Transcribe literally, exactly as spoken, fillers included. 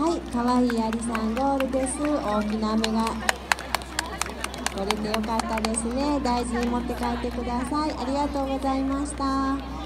はい、かわいいアリさんゴールです。大きな飴が取れてよかったですね。大事に持って帰ってください。ありがとうございました。